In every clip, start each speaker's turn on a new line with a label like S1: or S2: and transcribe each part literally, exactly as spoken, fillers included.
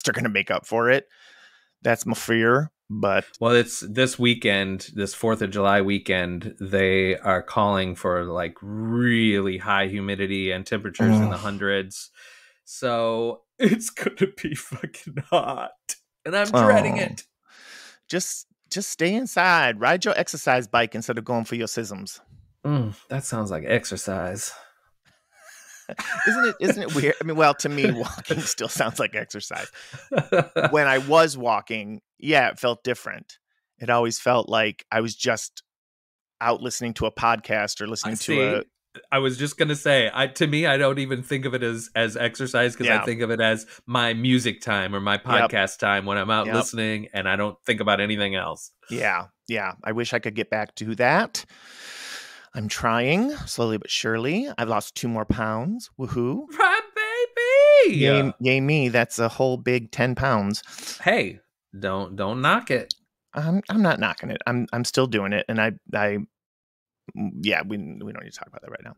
S1: are going to make up for it. That's my fear. But
S2: well, it's this weekend, this fourth of July weekend, they are calling for like really high humidity and temperatures mm. in the hundreds. So it's going to be fucking hot. And I'm dreading oh. it.
S1: Just just stay inside. Ride your exercise bike instead of going for your sisms.
S2: Mm, that sounds like exercise.
S1: Isn't it isn't it weird? I mean, well, to me, walking still sounds like exercise. When I was walking, yeah, it felt different. It always felt like I was just out listening to a podcast or listening
S2: I
S1: to
S2: see.
S1: a
S2: I was just gonna say, I to me, I don't even think of it as as exercise because yeah. I think of it as my music time or my podcast yep. time when I'm out yep. listening, and I don't think about anything else.
S1: Yeah, yeah. I wish I could get back to that. I'm trying slowly but surely. I've lost two more pounds. Woohoo!
S2: Right, baby.
S1: Yay, yay me! That's a whole big ten pounds.
S2: Hey, don't don't knock it.
S1: I'm I'm not knocking it. I'm I'm still doing it, and I I. Yeah, we we don't need to talk about that right now.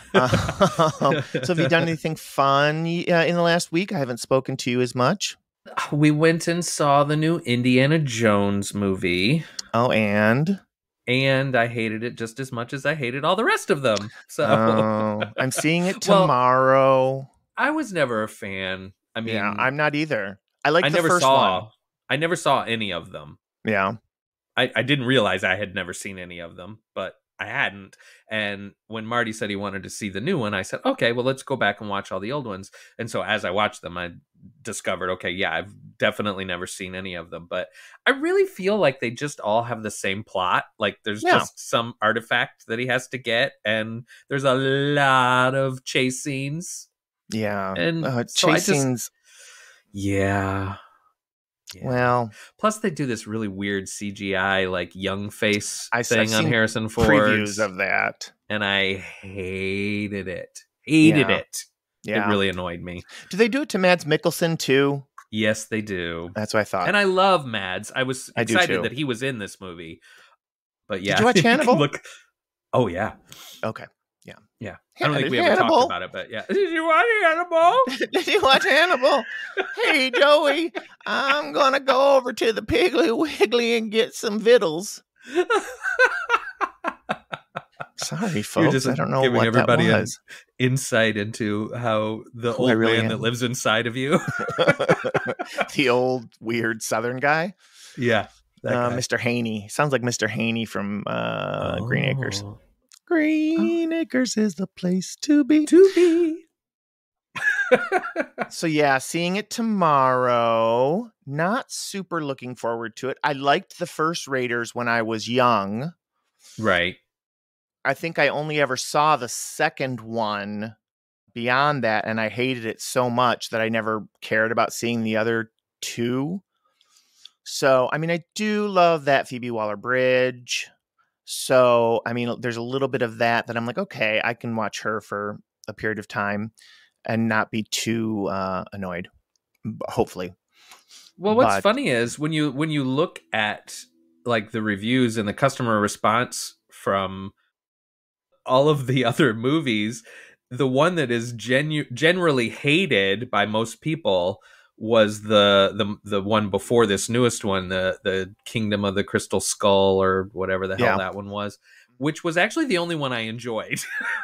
S1: Uh, so have you done anything fun uh, in the last week? I haven't spoken to you as much.
S2: We went and saw the new Indiana Jones movie.
S1: Oh, and?
S2: And I hated it just as much as I hated all the rest of them. So
S1: oh, I'm seeing it tomorrow.
S2: Well, I was never a fan. I mean,
S1: yeah, I'm not either. I like
S2: I
S1: the
S2: never
S1: first
S2: saw,
S1: one.
S2: I never saw any of them.
S1: Yeah.
S2: I, I didn't realize I had never seen any of them, but I hadn't. And when Marty said he wanted to see the new one, I said, okay, well, let's go back and watch all the old ones. And so as I watched them, I discovered, okay, yeah, I've definitely never seen any of them. But I really feel like they just all have the same plot. Like there's yeah. just some artifact that he has to get. And there's a lot of chase scenes.
S1: Yeah.
S2: And
S1: uh,
S2: so
S1: chase
S2: just,
S1: scenes.
S2: Yeah. Yeah.
S1: Well,
S2: plus they do this really weird C G I like young face
S1: I,
S2: thing
S1: I've
S2: on Harrison Ford.
S1: Previews of that,
S2: and I hated it. Hated
S1: yeah.
S2: it.
S1: Yeah,
S2: it really annoyed me.
S1: Do they do it to Mads Mikkelsen too?
S2: Yes, they do.
S1: That's what I thought.
S2: And I love Mads. I was
S1: I
S2: excited that he was in this movie. But yeah,
S1: did you watch Hannibal?
S2: Look, oh yeah.
S1: Okay. Yeah.
S2: Yeah. I don't think we ever
S1: Hannibal.
S2: talked about it, but yeah. Did you watch Hannibal?
S1: Did you watch Hannibal? Hey, Joey, I'm going to go over to the Piggly Wiggly and get some vittles. Sorry, folks.
S2: You're just
S1: I don't know
S2: giving
S1: what
S2: everybody
S1: that was.
S2: Insight into how the
S1: Who
S2: old
S1: really
S2: man
S1: am.
S2: that lives inside of you.
S1: The old weird Southern guy.
S2: Yeah.
S1: Uh, Mister Haney. Sounds like Mister Haney from uh,
S2: oh.
S1: Green Acres. Green oh. Acres is the place to be.
S2: To be.
S1: So yeah, seeing it tomorrow. Not super looking forward to it. I liked the first Raiders when I was young.
S2: Right.
S1: I think I only ever saw the second one beyond that, and I hated it so much that I never cared about seeing the other two. So, I mean, I do love that Phoebe Waller-Bridge. So, I mean, there's a little bit of that that I'm like, okay, I can watch her for a period of time and not be too uh, annoyed, hopefully.
S2: Well, what's
S1: but,
S2: funny is when you when you look at like the reviews and the customer response from all of the other movies, the one that is genu- generally hated by most people was the the the one before this newest one, the the Kingdom of the Crystal Skull or whatever the hell
S1: yeah.
S2: that one was, which was actually the only one I enjoyed.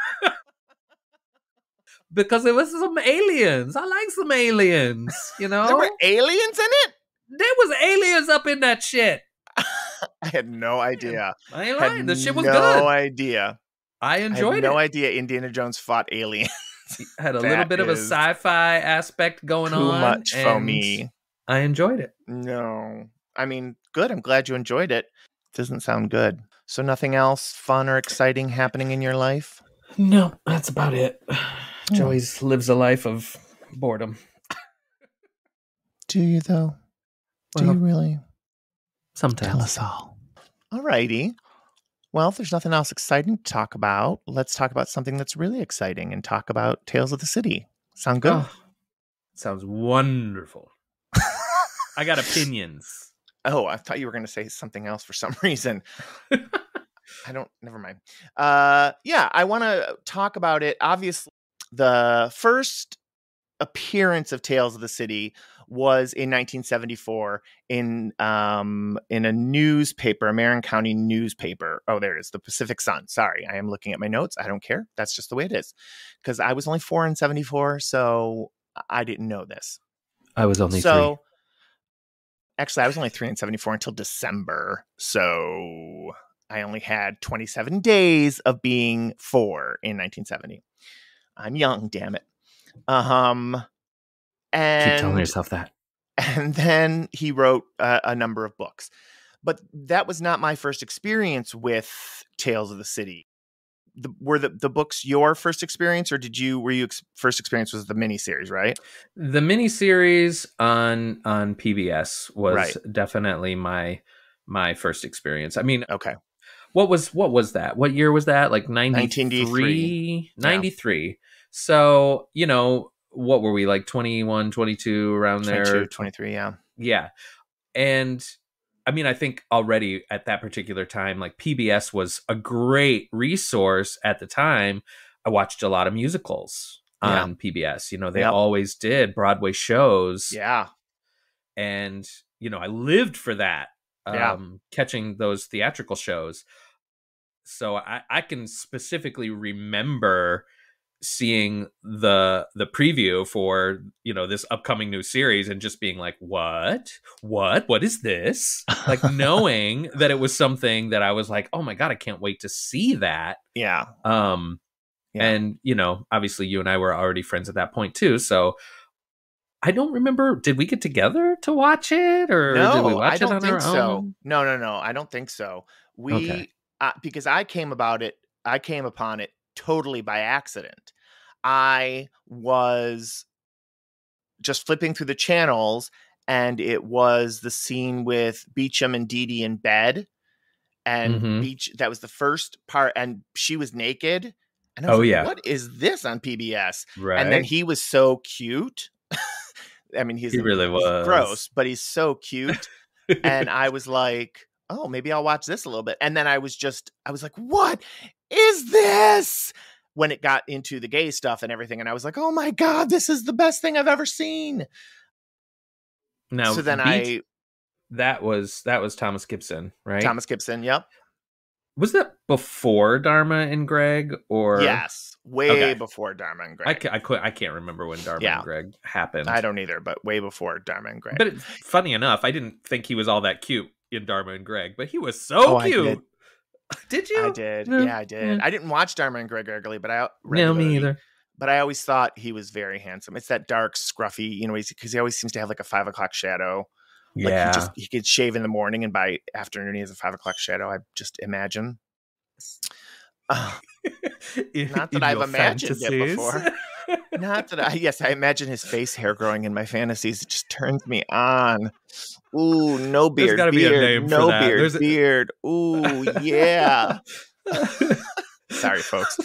S2: Because it was some aliens. I like some aliens, you know?
S1: There were aliens in it?
S2: There was aliens up in that shit.
S1: I had no idea.
S2: I ain't lying. The shit was
S1: no
S2: good.
S1: No idea.
S2: I enjoyed
S1: I had
S2: it.
S1: no idea Indiana Jones fought aliens.
S2: Had a little bit of a sci-fi aspect going
S1: too
S2: on.
S1: Too much for me.
S2: I enjoyed it.
S1: No. I mean, good. I'm glad you enjoyed it. Doesn't sound good. So nothing else fun or exciting happening in your life?
S2: No, that's about it. Hmm. Joey's lives a life of boredom.
S1: Do you, though? Do well, you really?
S2: Sometimes.
S1: Tell us all. All righty. Well, if there's nothing else exciting to talk about, let's talk about something that's really exciting and talk about Tales of the City. Sound good? Oh,
S2: sounds wonderful. I got opinions.
S1: Oh, I thought you were going to say something else for some reason. I don't, never mind. Uh, yeah, I want to talk about it. Obviously, the first appearance of Tales of the City was in nineteen seventy-four in um, in a newspaper, a Marin County newspaper. Oh, there it is, the Pacific Sun. Sorry, I am looking at my notes. I don't care. That's just the way it is. Because I was only four in seventy-four, so I didn't know this.
S2: I was only
S1: so,
S2: three.
S1: Actually, I was only three in seventy-four until December. So I only had twenty-seven days of being four in nineteen seventy. I'm young, damn it. Um, and
S2: keep telling yourself that.
S1: And then he wrote uh, a number of books, but that was not my first experience with Tales of the City. The, were the, the books your first experience, or did you were you ex- first experience was the miniseries, right?
S2: The miniseries on on P B S was
S1: Right.
S2: definitely my my first experience. I mean,
S1: okay.
S2: What was what was that? What year was that? Like
S1: ninety-three.
S2: ninety-three. Yeah. So, you know, what were we, like twenty-one, twenty-two, around there?
S1: twenty-two, twenty-three, yeah.
S2: Yeah. And I mean, I think already at that particular time, like P B S was a great resource at the time. I watched a lot of musicals on yeah. P B S. You know, they yep. always did Broadway shows.
S1: Yeah.
S2: And, you know, I lived for that.
S1: Yeah.
S2: Um, catching those theatrical shows. So I, I can specifically remember seeing the the preview for, you know, this upcoming new series and just being like, what? What? What is this? Like knowing that it was something that I was like, oh my God, I can't wait to see that.
S1: Yeah.
S2: Um, yeah. And, you know, obviously you and I were already friends at that point too. So I don't remember. Did we get together to watch it, or
S1: no,
S2: did we watch
S1: I don't
S2: it on
S1: think
S2: our
S1: so.
S2: own?
S1: No, no, no. I don't think so. We
S2: Okay.
S1: uh, because I came about it. I came upon it totally by accident. I was just flipping through the channels, and it was the scene with Beecham and Dee Dee in bed, and
S2: Mhm.
S1: Beach. That was the first part, and she was naked. And I was
S2: Oh
S1: like,
S2: yeah.
S1: what is this on P B S?
S2: Right.
S1: And then he was so cute. I mean, he's
S2: He really
S1: he's
S2: was
S1: gross, but he's so cute. And I was like, oh, maybe I'll watch this a little bit. And then I was just, I was like, what is this? When it got into the gay stuff and everything. And I was like, oh my God, this is the best thing I've ever seen.
S2: Now,
S1: so then
S2: Beach,
S1: I,
S2: that was, that was Thomas Gibson, right?
S1: Thomas Gibson. Yep.
S2: Was that before Dharma and Greg, or?
S1: Yes. Way okay. before Dharma and Greg.
S2: I can't, I, can't, I can't remember when Dharma yeah. and Greg happened.
S1: I don't either, but way before Dharma and Greg.
S2: But it, funny enough, I didn't think he was all that cute in Dharma and Greg, but he was so
S1: oh,
S2: cute.
S1: I did.
S2: Did you?
S1: I did.
S2: No.
S1: Yeah, I did.
S2: Yeah.
S1: I didn't watch Dharma and Greg regularly, but I
S2: no, me either.
S1: But I always thought he was very handsome. It's that dark, scruffy, you know, because he always seems to have like a five o'clock shadow.
S2: Yeah,
S1: like he just he could shave in the morning, and by afternoon he has a five o'clock shadow. I just imagine. Uh,
S2: in,
S1: not that I've imagined fantasies. It before. Not that I. Yes, I imagine his face hair growing in my fantasies. It just turns me on. Ooh, no beard.
S2: There's got to be a name
S1: no
S2: for that.
S1: beard.
S2: There's a...
S1: Beard. Ooh, yeah. Sorry, folks.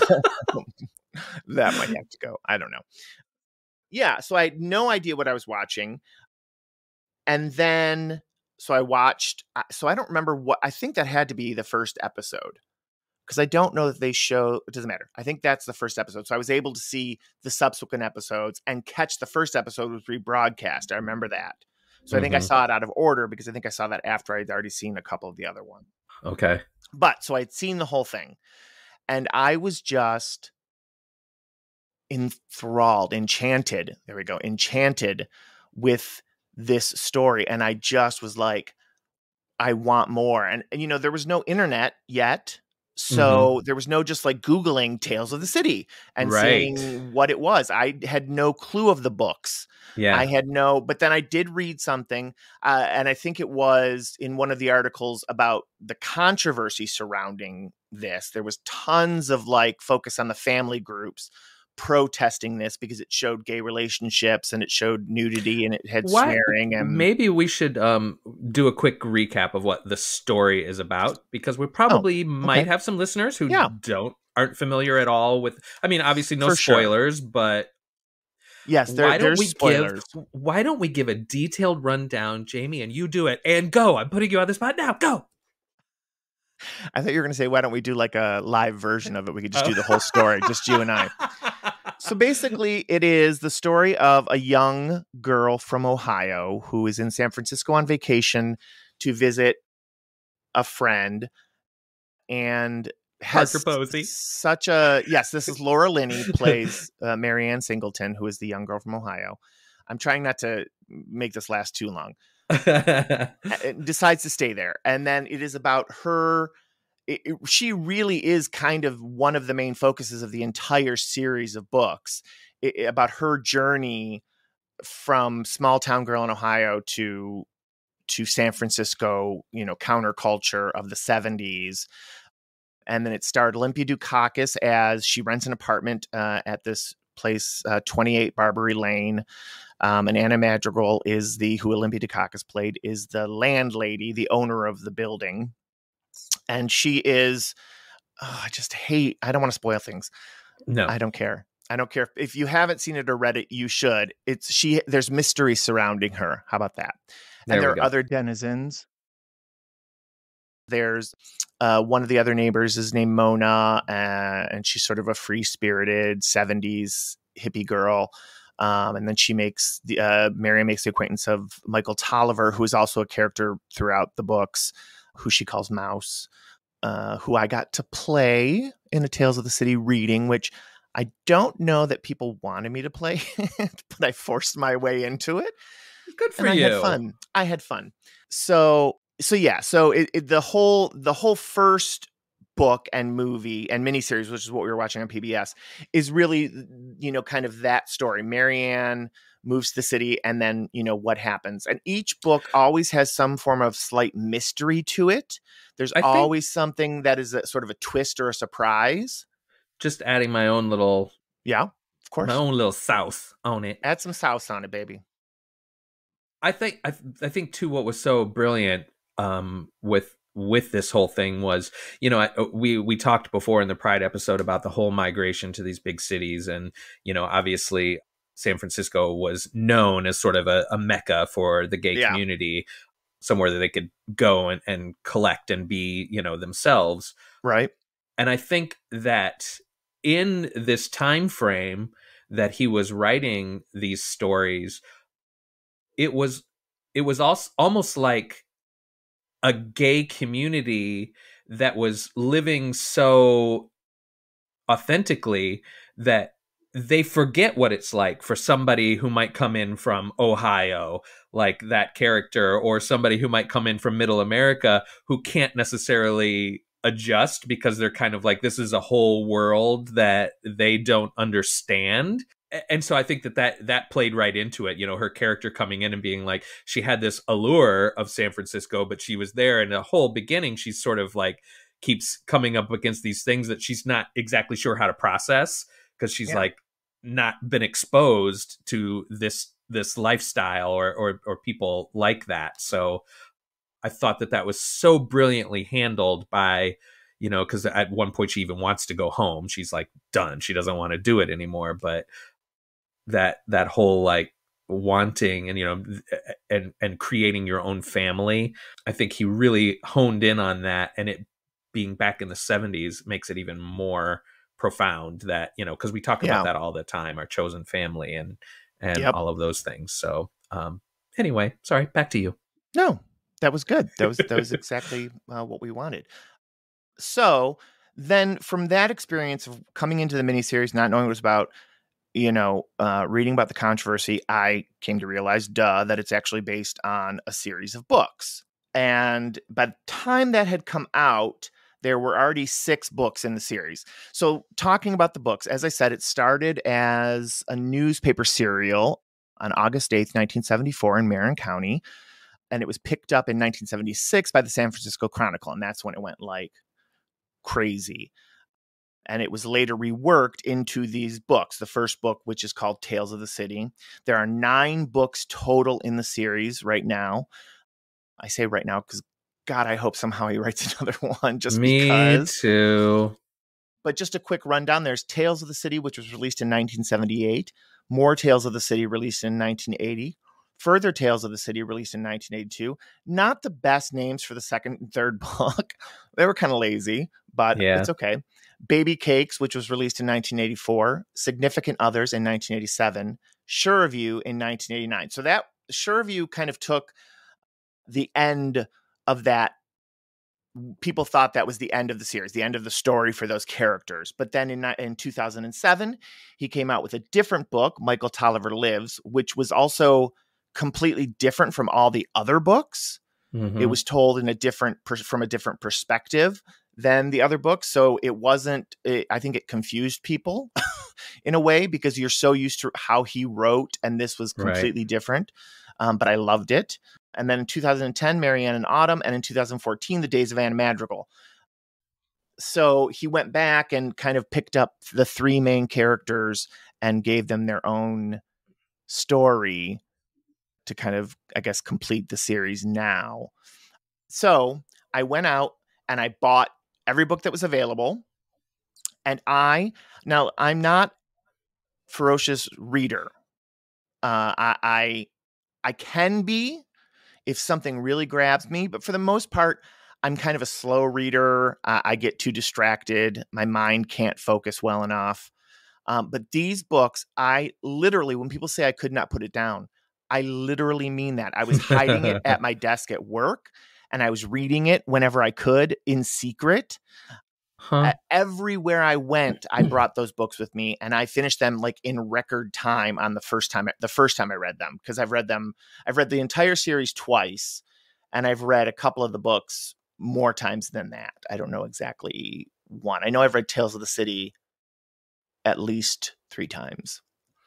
S1: That might have to go. I don't know. Yeah, so I had no idea what I was watching. And then, so I watched, so I don't remember what, I think that had to be the first episode. Because I don't know that they show, it doesn't matter. I think that's the first episode. So I was able to see the subsequent episodes and catch the first episode was rebroadcast. I remember that. So mm-hmm. I think I saw it out of order because I think I saw that after I'd already seen a couple of the other ones.
S2: Okay.
S1: But, so I'd seen the whole thing. And I was just enthralled, enchanted, there we go, enchanted with this story. And I just was like, I want more. And, and you know, there was no internet yet. So mm-hmm. there was no just like Googling Tales of the City and
S2: right.
S1: seeing what it was. I had no clue of the books.
S2: Yeah,
S1: I had no, but then I did read something. Uh, and I think it was in one of the articles about the controversy surrounding this. There was tons of like focus on the family groups protesting this because it showed gay relationships and it showed nudity and it had
S2: Why?
S1: swearing. And
S2: maybe we should um, do a quick recap of what the story is about, because we probably oh, okay. might have some listeners who yeah. don't aren't familiar at all with. I mean, obviously, no
S1: For
S2: spoilers,
S1: sure.
S2: but
S1: yes, there,
S2: why don't
S1: there's
S2: we
S1: spoilers.
S2: Give, why don't we give a detailed rundown, Jamie, and you do it and go? I'm putting you on the spot now. Go.
S1: I thought you were going to say, why don't we do like a live version of it? We could just oh. do the whole story, just you and I. So basically, it is the story of a young girl from Ohio who is in San Francisco on vacation to visit a friend and has
S2: Parker Posey.
S1: such a yes. This is Laura Linney plays uh, Marianne Singleton, who is the young girl from Ohio. I'm trying not to make this last too long. Decides to stay there, and then it is about her. It, it, she really is kind of one of the main focuses of the entire series of books it, about her journey from small town girl in Ohio to to San Francisco, you know, counterculture of the seventies. And then it starred Olympia Dukakis as she rents an apartment uh, at this place, uh, twenty-eight Barbary Lane. Um, and Anna Madrigal is the, who Olympia Dukakis played, is the landlady, the owner of the building. And she is, oh, I just hate, I don't want to spoil things.
S2: No,
S1: I don't care. I don't care. If you haven't seen it or read it, you should. It's she, there's mystery surrounding her. How about that?
S2: There
S1: and there
S2: we
S1: are
S2: go.
S1: other denizens. There's uh, one of the other neighbors is named Mona, uh, and she's sort of a free-spirited seventies hippie girl. Um, and then she makes the uh, Marianne makes the acquaintance of Michael Tolliver, who is also a character throughout the books, who she calls Mouse, uh, who I got to play in a Tales of the City reading, which I don't know that people wanted me to play, but I forced my way into it.
S2: Good for
S1: and
S2: you.
S1: I had fun. I had fun. So, so yeah. So it, it, the whole the whole first book and movie and miniseries, which is what we were watching on P B S, is really, you know, kind of that story. Marianne moves to the city, and then, you know, what happens. And each book always has some form of slight mystery to it. There's
S2: I think-
S1: always something that is a sort of a twist or a surprise.
S2: Just adding my own little,
S1: Yeah, of course.
S2: my own little sauce on it.
S1: Add some sauce on it, baby.
S2: I think I, I think too what was so brilliant um, with with this whole thing was, you know, I, we we talked before in the Pride episode about the whole migration to these big cities, and you know, obviously San Francisco was known as sort of a, a mecca for the gay
S1: Yeah.
S2: community, somewhere that they could go and, and collect and be, you know, themselves.
S1: Right.
S2: And I think that in this time frame that he was writing these stories, it was it was also almost like a gay community that was living so authentically that they forget what it's like for somebody who might come in from Ohio, like that character, or somebody who might come in from Middle America who can't necessarily adjust because they're kind of like, this is a whole world that they don't understand. And so I think that, that that played right into it, you know, her character coming in and being like, she had this allure of San Francisco, but she was there in the whole beginning. She's sort of like keeps coming up against these things that she's not exactly sure how to process, because she's
S1: Yeah.
S2: like not been exposed to this this lifestyle or, or or people like that. So I thought that that was so brilliantly handled by, you know, because at one point she even wants to go home. She's like done. She doesn't want to do it anymore. But that that whole like wanting and, you know, and and creating your own family, I think he really honed in on that. And it being back in the seventies makes it even more profound, that, you know, because we talk
S1: Yeah.
S2: about that all the time, our chosen family and and
S1: Yep.
S2: all of those things. So um anyway, sorry, back to you.
S1: No, that was good. That was that was exactly uh, what we wanted. So then, from that experience of coming into the miniseries, not knowing what it was about, you know, uh, reading about the controversy, I came to realize, duh, that it's actually based on a series of books. And by the time that had come out, there were already six books in the series. So talking about the books, as I said, it started as a newspaper serial on August eighth, nineteen seventy-four in Marin County. And it was picked up in nineteen seventy-six by the San Francisco Chronicle. And that's when it went like crazy. And it was later reworked into these books. The first book, which is called Tales of the City. There are nine books total in the series right now. I say right now because, God, I hope somehow he writes another one just
S2: Me
S1: because.
S2: too.
S1: But just a quick rundown. There's Tales of the City, which was released in nineteen seventy-eight. More Tales of the City released in nineteen eighty. Further Tales of the City released in nineteen eighty-two. Not the best names for the second and third book. They were kind of lazy, but
S2: Yeah.
S1: it's okay. Baby Cakes, which was released in nineteen eighty-four, Significant Others in nineteen eighty-seven, Sure of You in nineteen eighty-nine. So that Sure of You kind of took the end of that. People thought that was the end of the series, the end of the story for those characters. But then in, in two thousand seven, he came out with a different book, Michael Tolliver Lives, which was also completely different from all the other books. Mm-hmm. It was told in a different from a different perspective than the other books. So it wasn't, it, I think it confused people in a way, because you're so used to how he wrote, and this was completely right. different. Um, but I loved it. And then in two thousand ten, Marianne and Autumn, and in two thousand fourteen, The Days of Anne Madrigal. So he went back and kind of picked up the three main characters and gave them their own story to kind of, I guess, complete the series now. So I went out and I bought every book that was available. And I, now I'm not ferocious reader. Uh, I, I, I can be, if something really grabs me, but for the most part, I'm kind of a slow reader. Uh, I get too distracted. My mind can't focus well enough. Um, but these books, I literally, when people say I could not put it down, I literally mean that. I was hiding it at my desk at work, and I was reading it whenever I could in secret. Huh. Uh, everywhere I went, I brought those books with me, and I finished them like in record time on the first time, the first time I read them, because I've read them, I've read the entire series twice, and I've read a couple of the books more times than that. I don't know exactly one. I know I've read Tales of the City at least three times.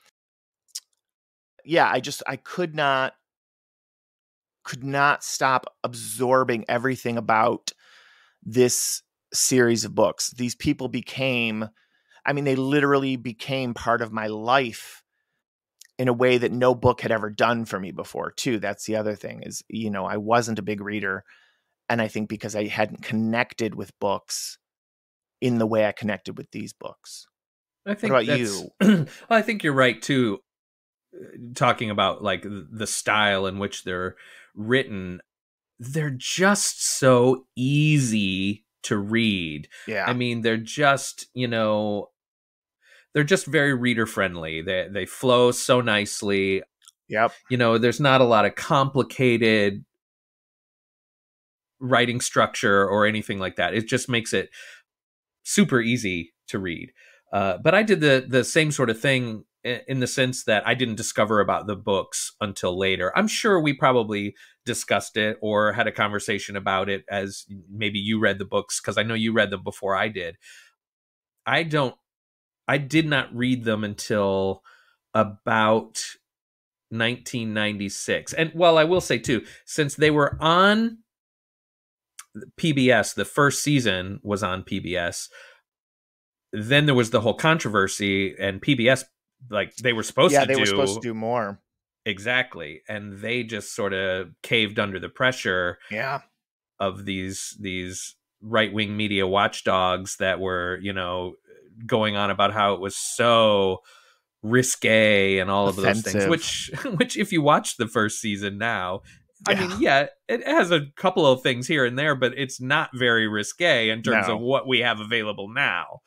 S1: Yeah, I just, I could not, could not stop absorbing everything about this series of books. These people became, I mean, they literally became part of my life in a way that no book had ever done for me before, too. That's the other thing is, you know, I wasn't a big reader. And I think because I hadn't connected with books in the way I connected with these books.
S2: I think
S1: what about you?
S2: Well, I think you're right, too. Talking about like the style in which they're written, they're just so easy to read.
S1: Yeah.
S2: I mean, they're just, you know, they're just very reader friendly. They they flow so nicely.
S1: Yep.
S2: You know, there's not a lot of complicated writing structure or anything like that. It just makes it super easy to read. Uh, but I did the the same sort of thing in the sense that I didn't discover about the books until later. I'm sure we probably discussed it or had a conversation about it as maybe you read the books, because I know you read them before I did. I don't, I did not read them until about nineteen ninety-six. And well, I will say too, since they were on P B S, the first season was on P B S, then there was the whole controversy, and P B S, like they were supposed
S1: yeah,
S2: to
S1: they
S2: do.
S1: were supposed to do more.
S2: Exactly. And they just sort of caved under the pressure
S1: yeah.
S2: of these, these right-wing media watchdogs that were, you know, going on about how it was so risque and all
S1: Offensive.
S2: of those things, which, which if you watch the first season now, I yeah. mean, yeah, it has a couple of things here and there, but it's not very risque in terms
S1: no.
S2: of what we have available now.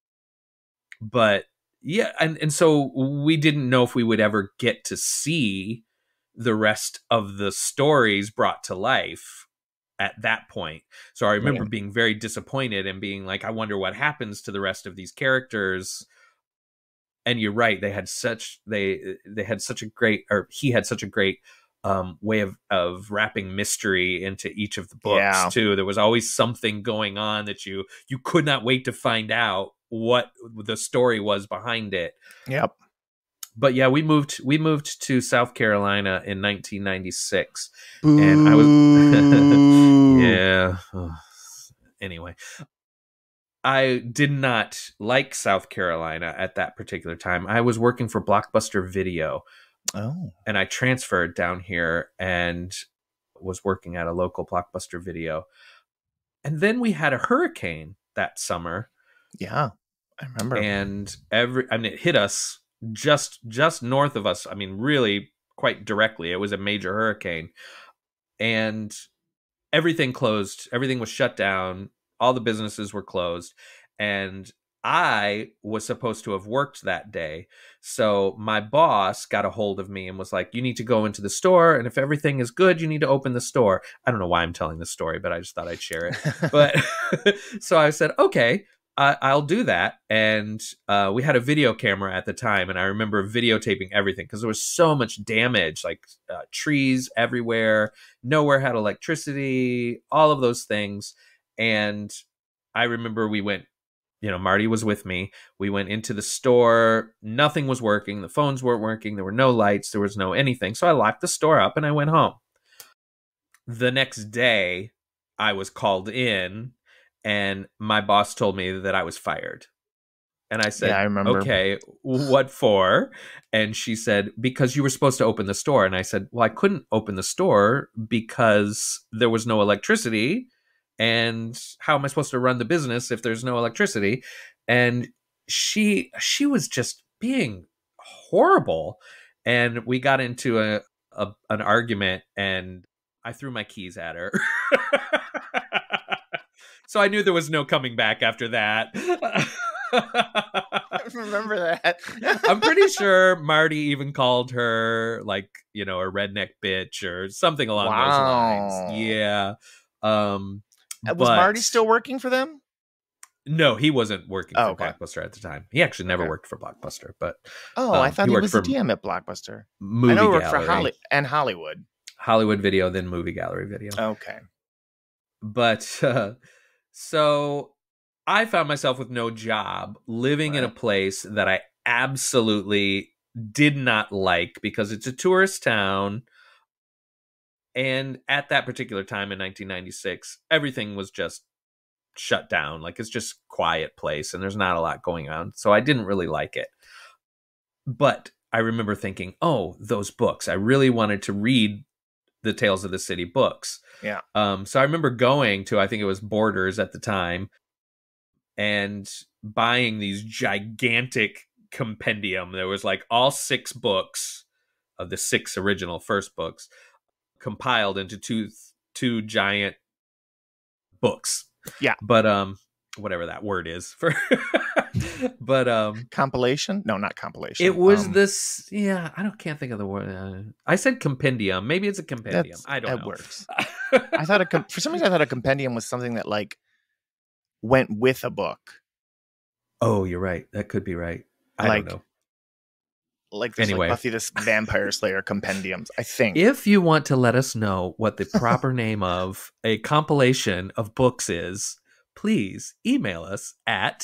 S2: But yeah, and, and so we didn't know if we would ever get to see the rest of the stories brought to life at that point. So I remember yeah. being very disappointed and being like, I wonder what happens to the rest of these characters. And you're right, they had such they they had such a great, or he had such a great um, way of of wrapping mystery into each of the books
S1: yeah.
S2: too. There was always something going on that you you could not wait to find out what the story was behind it.
S1: Yep.
S2: But yeah, we moved we moved to South Carolina in nineteen ninety-six.
S1: Boo.
S2: And I was yeah. Anyway, I did not like South Carolina at that particular time. I was working for Blockbuster Video.
S1: Oh.
S2: And I transferred down here and was working at a local Blockbuster Video. And then we had a hurricane that summer.
S1: Yeah. I remember.
S2: And every I mean it hit us just just north of us. I mean, really quite directly. It was a major hurricane. And everything closed. Everything was shut down. All the businesses were closed. and I was supposed to have worked that day. So my boss got a hold of me and was like, you need to go into the store, and if everything is good, you need to open the store. I don't know why I'm telling this story, but I just thought I'd share it. But so I said, okay, I, I'll do that. And uh, we had a video camera at the time, and I remember videotaping everything because there was so much damage, like uh, trees everywhere, nowhere had electricity, all of those things. And I remember we went, you know, Marty was with me. We went into the store. Nothing was working. The phones weren't working. There were no lights. There was no anything. So I locked the store up and I went home. The next day, I was called in and my boss told me that I was fired. And I said,
S1: yeah, I remember.
S2: Okay, what for? And she said, because you were supposed to open the store. And I said, well, I couldn't open the store because there was no electricity. And how am I supposed to run the business if there's no electricity? And she she was just being horrible. And we got into a, a an argument, and I threw my keys at her. So I knew there was no coming back after that.
S1: I remember that.
S2: I'm pretty sure Marty even called her, like, you know, a redneck bitch or something along
S1: wow.
S2: those lines. Yeah. Um
S1: Was
S2: but,
S1: Marty still working for them?
S2: No, he wasn't working
S1: oh,
S2: for
S1: okay.
S2: Blockbuster at the time. He actually never
S1: okay.
S2: worked for Blockbuster, but
S1: oh,
S2: um,
S1: I thought
S2: he,
S1: he,
S2: worked
S1: was
S2: for
S1: a D M at Blockbuster.
S2: Movie
S1: I know he worked
S2: Gallery.
S1: for Holly and Hollywood.
S2: Hollywood Video, then Movie Gallery Video.
S1: Okay.
S2: But uh, so I found myself with no job, living right. in a place that I absolutely did not like because it's a tourist town. And at that particular time in nineteen ninety-six, everything was just shut down. Like, it's just quiet place and there's not a lot going on. So I didn't really like it. But I remember thinking, oh, those books. I really wanted to read the Tales of the City books.
S1: Yeah.
S2: Um, so I remember going to, I think it was Borders at the time, and buying these gigantic compendium. There was like all six books of the six original first books compiled into two two giant books.
S1: Yeah.
S2: But um whatever that word is for but um
S1: compilation? No, not compilation.
S2: It was
S1: um,
S2: this yeah, I don't can't think of the word. Uh, I said compendium. Maybe it's a compendium. I don't
S1: that
S2: know.
S1: works. I thought a com- for some reason I thought a compendium was something that like went with a book.
S2: Oh, you're right. That could be right. I
S1: like,
S2: don't know.
S1: Like this
S2: anyway.
S1: like Buffy the Vampire Slayer compendiums, I think.
S2: If you want to let us know what the proper name of a compilation of books is, please email us at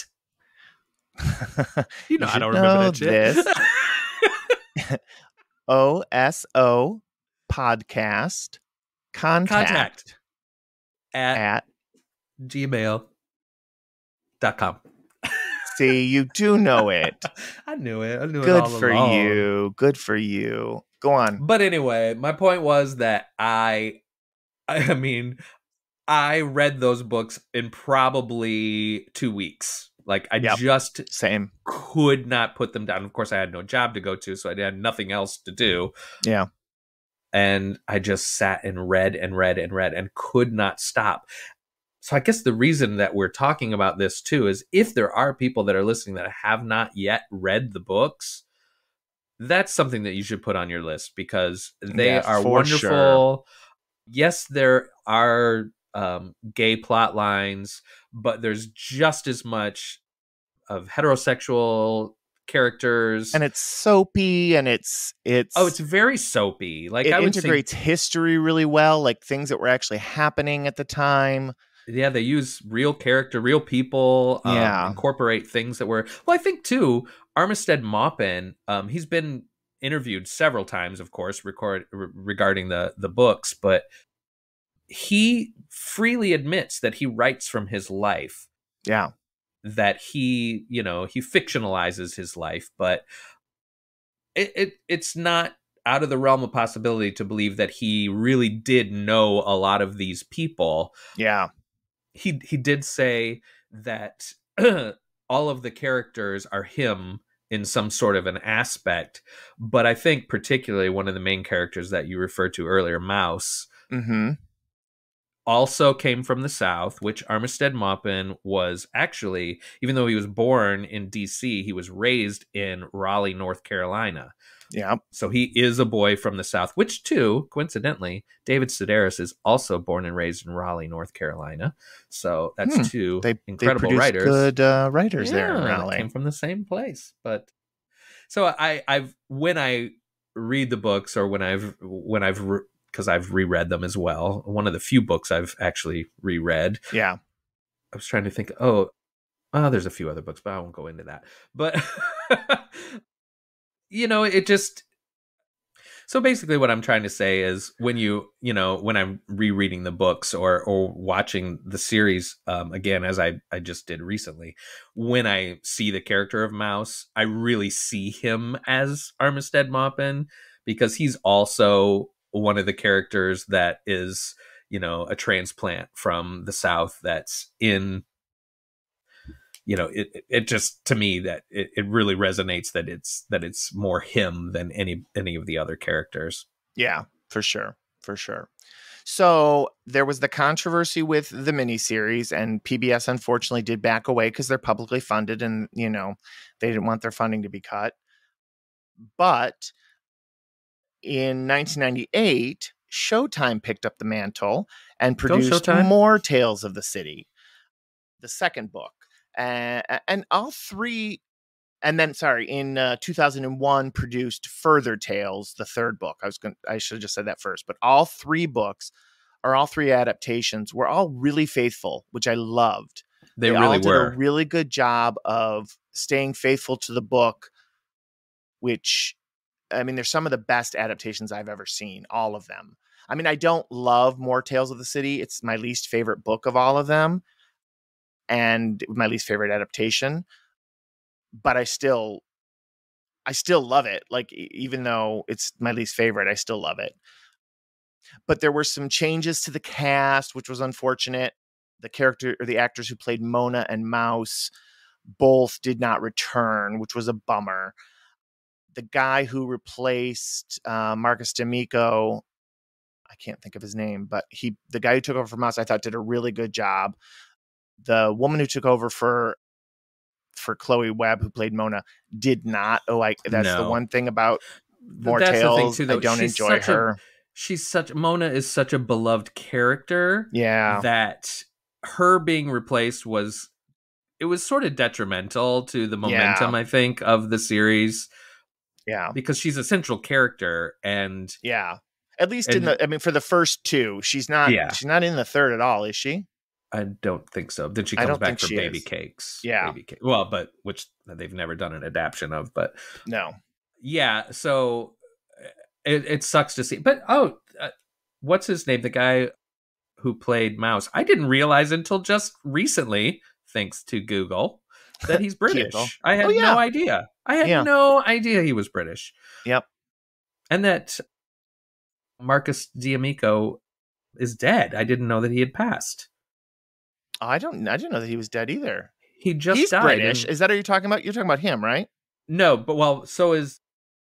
S2: you know,
S1: you
S2: I don't remember
S1: know
S2: that shit.
S1: This. O S O podcast contact,
S2: contact at,
S1: at
S2: gmail dot com.
S1: See, you do know it.
S2: I knew it. I knew
S1: Good
S2: it all
S1: for
S2: along.
S1: you. Good for you. Go on.
S2: But anyway, my point was that I, I mean, I read those books in probably two weeks. Like, I
S1: yep.
S2: just
S1: Same.
S2: could not put them down. Of course, I had no job to go to, so I had nothing else to do.
S1: Yeah.
S2: And I just sat and read and read and read and could not stop. So I guess the reason that we're talking about this too is if there are people that are listening that have not yet read the books, that's something that you should put on your list because they
S1: yeah,
S2: are wonderful.
S1: Sure.
S2: Yes, there are um, gay plot lines, but there's just as much of heterosexual characters,
S1: and it's soapy, and it's it's
S2: oh, it's very soapy. Like
S1: it
S2: I would
S1: integrates
S2: say,
S1: history really well, like things that were actually happening at the time.
S2: Yeah, they use real character, real people, um,
S1: yeah.
S2: incorporate things that were... Well, I think, too, Armistead Maupin, um, he's been interviewed several times, of course, record, re- regarding the, the books, but he freely admits that he writes from his life.
S1: Yeah.
S2: That he, you know, he fictionalizes his life, but it, it it's not out of the realm of possibility to believe that he really did know a lot of these people.
S1: Yeah.
S2: He he did say that all of the characters are him in some sort of an aspect, but I think particularly one of the main characters that you referred to earlier, Mouse,
S1: mm-hmm.
S2: also came from the South, which Armistead Maupin was actually, even though he was born in D C, he was raised in Raleigh, North Carolina.
S1: Yeah.
S2: So he is a boy from the South, which too, coincidentally, David Sedaris is also born and raised in Raleigh, North Carolina. So that's
S1: Hmm.
S2: two
S1: They,
S2: incredible
S1: they
S2: writers.
S1: Good uh, writers
S2: yeah,
S1: there in
S2: that
S1: Raleigh.
S2: came from the same place. But so I, I've when I read the books, or when I've when I've because I've reread them as well. One of the few books I've actually reread.
S1: Yeah.
S2: I was trying to think. Oh, oh, there's a few other books, but I won't go into that. But you know, it just. So basically what I'm trying to say is when you, you know, when I'm rereading the books or or watching the series um, again, as I, I just did recently, when I see the character of Mouse, I really see him as Armistead Maupin, because he's also one of the characters that is, you know, a transplant from the South that's in, you know, it it just, to me, that it, it really resonates that it's that it's more him than any any of the other characters.
S1: Yeah, for sure. For sure. So there was the controversy with the miniseries, and P B S unfortunately did back away because they're publicly funded and, you know, they didn't want their funding to be cut. But in nineteen ninety-eight, Showtime picked up the mantle and produced
S2: Showtime.
S1: more Tales of the City, the second book. Uh, and all three, and then, sorry, in uh, two thousand one, produced Further Tales, the third book. I was going I should have just said that first. But all three books, or all three adaptations, were all really faithful, which I loved.
S2: They,
S1: They
S2: really
S1: all did
S2: were.
S1: a really good job of staying faithful to the book, which, I mean, they're some of the best adaptations I've ever seen, all of them. I mean, I don't love More Tales of the City. It's my least favorite book of all of them, and my least favorite adaptation. But I still, I still love it. Like, even though it's my least favorite, I still love it. But there were some changes to the cast, which was unfortunate. The character or the actors who played Mona and Mouse both did not return, which was a bummer. The guy who replaced uh, Marcus D'Amico, I can't think of his name, but he, the guy who took over for Mouse, I thought did a really good job. The woman who took over for for Chloe Webb, who played Mona, did not. Oh, I that's
S2: No.
S1: the one thing about More
S2: That's
S1: Tales.
S2: the thing too, though.
S1: I don't
S2: She's
S1: enjoy
S2: such
S1: her.
S2: A, she's such Mona is such a beloved character.
S1: Yeah.
S2: That her being replaced was it was sort of detrimental to the momentum,
S1: Yeah.
S2: I think, of the series.
S1: Yeah.
S2: Because she's a central character, and
S1: yeah. At least
S2: and,
S1: in the I mean for the first two, she's not
S2: yeah.
S1: she's not in the third at all, is she?
S2: I don't think so. Then she
S1: I
S2: comes
S1: don't
S2: back
S1: think
S2: for
S1: she
S2: Baby
S1: is.
S2: Cakes.
S1: Yeah.
S2: Baby Cake. Well, but which they've never done an adaptation of, but
S1: No.
S2: Yeah, so it, it sucks to see. But oh, uh, what's his name? The guy who played Mouse. I didn't realize until just recently, thanks to Google, that he's British.
S1: Google.
S2: I had
S1: Oh, yeah.
S2: no idea. I had
S1: Yeah.
S2: no idea he was British.
S1: Yep.
S2: And that Marcus D'Amico is dead. I didn't know that he had passed.
S1: I don't I didn't know that he was dead either.
S2: He just
S1: He's
S2: died.
S1: British.
S2: and-
S1: Is that what you're talking about? You're talking about him, right?
S2: No, but well, so is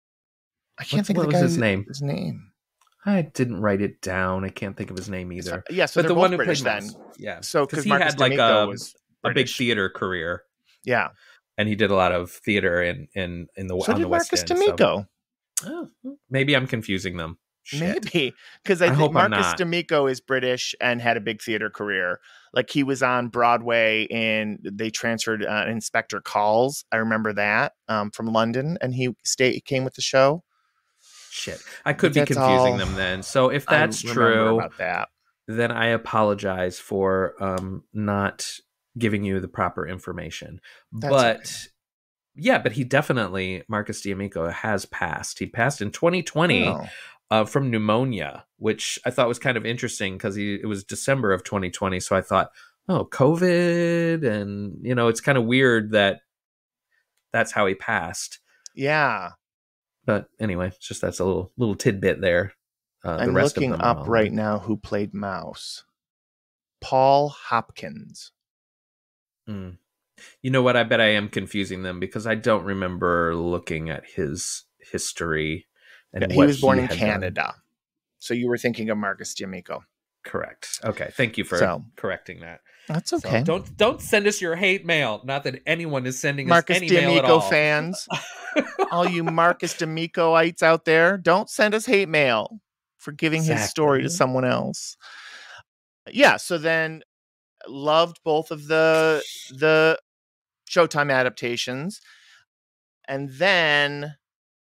S1: I can't
S2: What-
S1: think
S2: what
S1: of the
S2: was
S1: guy
S2: his name?
S1: His name.
S2: I didn't write it down. I can't think of his name either.
S1: Yeah, so
S2: but
S1: they're
S2: the
S1: both
S2: one who
S1: British
S2: played
S1: then.
S2: Mouse. Yeah.
S1: So because
S2: he
S1: Marcus
S2: had like
S1: D'Amico
S2: a,
S1: was
S2: a big
S1: British.
S2: theater career,
S1: Yeah.
S2: and he did a lot of theater in in in the
S1: So
S2: on
S1: did
S2: the West
S1: Marcus
S2: End. so-
S1: D'Amico.
S2: Oh, maybe I'm confusing them. Shit.
S1: Maybe because I,
S2: I
S1: think
S2: hope I'm
S1: Marcus
S2: not.
S1: D'Amico is British and had a big theater career. Like he was on Broadway and they transferred uh, Inspector Calls. I remember that um, from London, and he stayed came with the show.
S2: Shit, I could
S1: But
S2: be
S1: that's
S2: confusing
S1: all
S2: them then. So if
S1: I
S2: that's
S1: remember
S2: true,
S1: about that.
S2: then I apologize for um not giving you the proper information.
S1: That's
S2: but
S1: okay.
S2: yeah, but he definitely Marcus D'Amico has passed. He passed in twenty twenty.
S1: Oh.
S2: Uh, from pneumonia, which I thought was kind of interesting because he it was December of twenty twenty. So I thought, oh, COVID, and you know, it's kind of weird that that's how he passed.
S1: Yeah,
S2: But anyway, it's just that's a little little tidbit there. Uh, the
S1: I'm
S2: rest
S1: looking
S2: of them are
S1: up
S2: all-
S1: right now who played Mouse. Paul Hopkins.
S2: Mm. You know what? I bet I am confusing them because I don't remember looking at his history. And
S1: he
S2: what
S1: was born in
S2: had done.
S1: Canada, so you were thinking of Marcus D'Amico.
S2: Correct. Okay. Thank you for
S1: So
S2: correcting that.
S1: that's
S2: So
S1: okay.
S2: don't don't send us your hate mail. Not that anyone is sending us
S1: Marcus
S2: any mail at
S1: D'Amico
S2: all.
S1: fans, all you Marcus D'Amicoites out there, don't send us hate mail for giving his story to
S2: Exactly.
S1: someone else. Yeah, so then loved both of the the Showtime adaptations. And then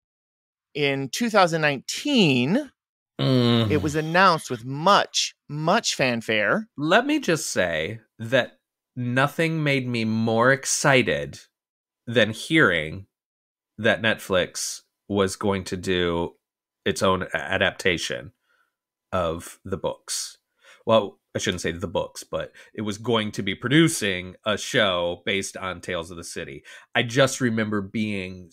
S1: in two thousand nineteen,
S2: Mm.
S1: it was announced with much, much fanfare.
S2: Let me just say that nothing made me more excited than hearing that Netflix was going to do its own adaptation of the books. Well, I shouldn't say the books, but it was going to be producing a show based on Tales of the City. I just remember being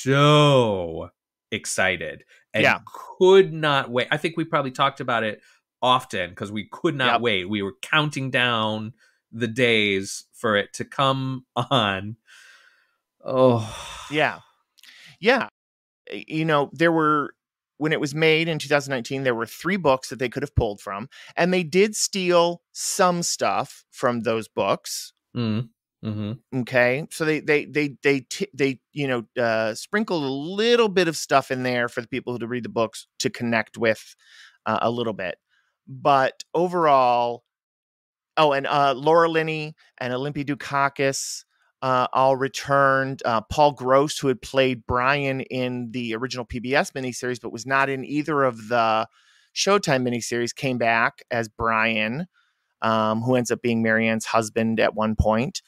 S2: so excited and
S1: Yeah.
S2: could not wait. I think we probably talked about it often because we could not
S1: Yep.
S2: wait. We were counting down the days for it to come on. Oh.
S1: Yeah. Yeah. You know, there were, when it was made in two thousand nineteen, there were three books that they could have pulled from, and they did steal some stuff from those books.
S2: Mm. Mm-hmm.
S1: Okay. So they, they, they, they, t- they, you know, uh, sprinkled a little bit of stuff in there for the people who to read the books to connect with uh, a little bit. But overall, oh, and uh, Laura Linney and Olympia Dukakis uh, all returned. Uh, Paul Gross, who had played Brian in the original P B S miniseries, but was not in either of the Showtime miniseries, came back as Brian, um, who ends up being Marianne's husband at one point.